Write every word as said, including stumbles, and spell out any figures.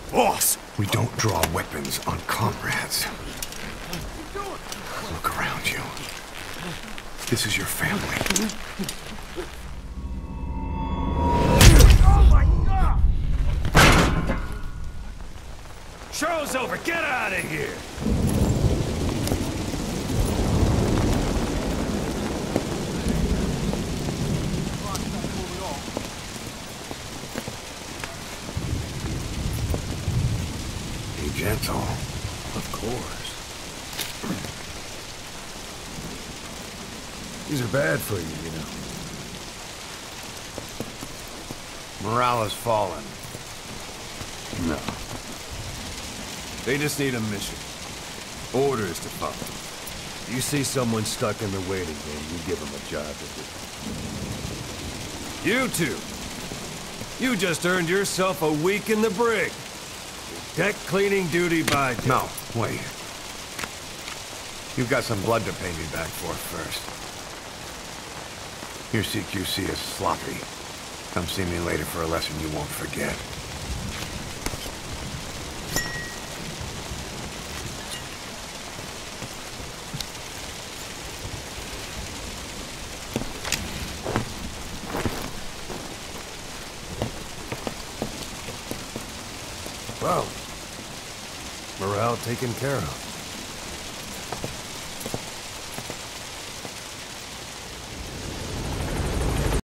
Boss! We don't draw weapons on comrades. Look around you. This is your family. Oh my God! Show's over! Get out of here! Be gentle. Of course. These are bad for you, you know. Morale has fallen. No. They just need a mission. Orders to follow. You see someone stuck in the waiting room, you give them a job to do. You two! You just earned yourself a week in the brig. Deck cleaning duty by day. No, wait. You've got some blood to pay me back for first. Your C Q C is sloppy. Come see me later for a lesson you won't forget. Well, morale taken care of.